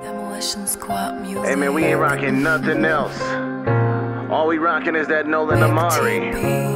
Hey man, we ain't rocking nothing else. All we rocking is that Nolan Amari.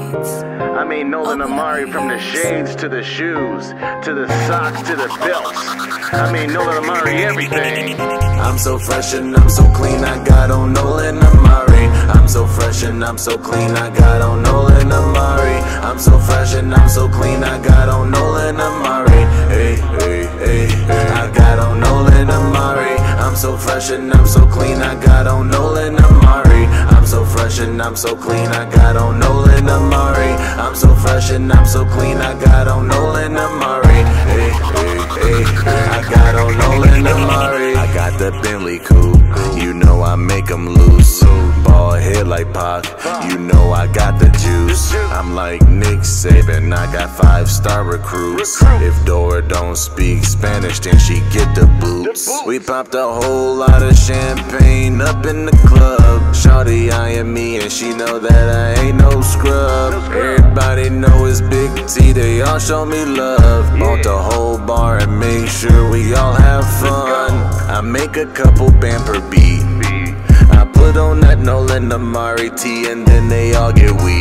I mean Nolan Amari, from the shades to the shoes, to the socks to the belts. I mean Nolan Amari, everything. I'm so fresh and I'm so clean, I got on Nolan Amari. I'm so fresh and I'm so clean, I got on Nolan Amari. I'm so fresh and I'm so clean, I got on Nolan Amari. Hey, hey, hey, hey. I got on Nolan Amari. I'm so fresh and I'm so clean, I got on Nolan Amari. I'm so fresh and I'm so clean, I got on Nolan Amari. I'm so fresh and I'm so clean, I got on Nolan Amari. Hey, hey, hey, I got on Nolan Amari. I got the Bentley coupe, you know I make them loose. Ball head like Pac, you know I got the juice. I'm like Nick Saban, I got 5-star recruits. If Dora don't speak Spanish, then she get the boots. We popped a whole lot of champagne up in the club. Shawty eyeing me and she know that I ain't no scrub. Everybody know it's Big T, they all show me love. Bought the whole bar and make sure we all have fun. I make a couple band per beat, I put on that Nolan Amari tee and then they all get weak.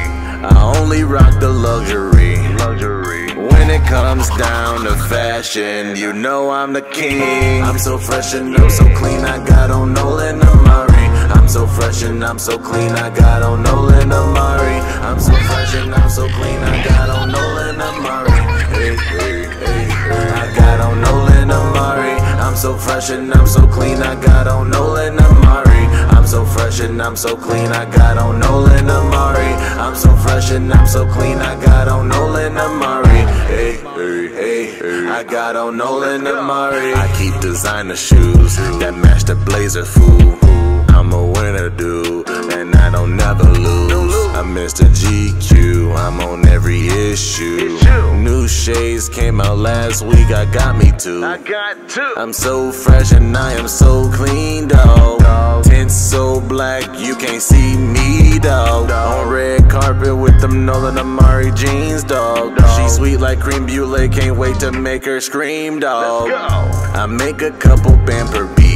I only rock the luxury. When it comes down to fashion, you know I'm the king. I'm so fresh and I'm so clean, I got on Nolan Amari. I'm so fresh and I'm so clean, I got on Nolan Amari. I'm so fresh and I'm so clean, I got on Nolan Amari. Hey, hey, hey, hey. I got on Nolan Amari. I'm so fresh and I'm so clean, I got on Nolan Amari. I'm so fresh and I'm so clean, I got on Nolan Amari. I'm so fresh and I'm so clean, I got on Nolan Amari. Hey, hey, hey, hey. I got on Nolan Amari. I keep designer shoes that match the blazer, fool. I'm a winner, dude, and I don't never lose. I'm Mr. GQ, I'm on every issue. New shades came out last week, I got me two. I'm so fresh and I am so clean, dawg. Tint so black, you can't see me, dawg. On red carpet with them Nolan Amari jeans, dawg. She sweet like cream brulee, can't wait to make her scream, dawg. I make a couple band per beat,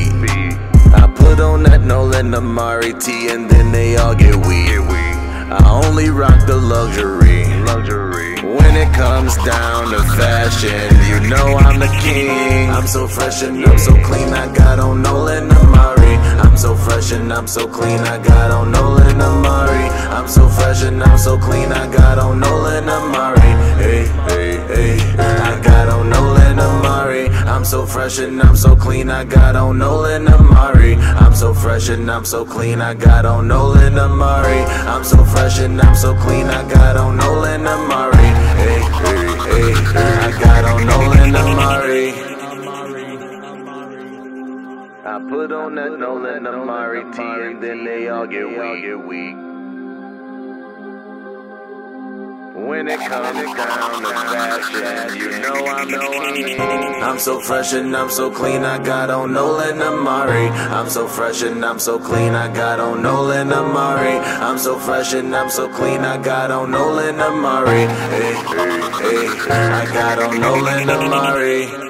I put on that Nolan Amari tee and then they all get weak. I only rock the luxury. When it comes down to fashion, you know I'm the king. I'm so fresh and I'm so clean, I got on Nolan Amari. I'm so fresh and I'm so clean, I got on Nolan Amari. I'm so fresh and I'm so clean, I got on Nolan Amari. Hey, hey, hey, I got on Nolan Amari. I'm so fresh and I'm so clean, I got on Nolan Amari. I'm so fresh and I'm so clean, I got on Nolan Amari. I'm so fresh and I'm so clean, I got on Nolan Amari. Hey, hey, hey, I got on Nolan Amari. I put on that Nolan Amari tee and then they all get weak. When it comes down to fashion, you know I'm the king. I'm so fresh and I'm so clean, I got on Nolan Amari. I'm so fresh and I'm so clean, I got on Nolan Amari. I'm so fresh and I'm so clean, I got on Nolan Amari. Hey, hey, hey, I got on Nolan Amari.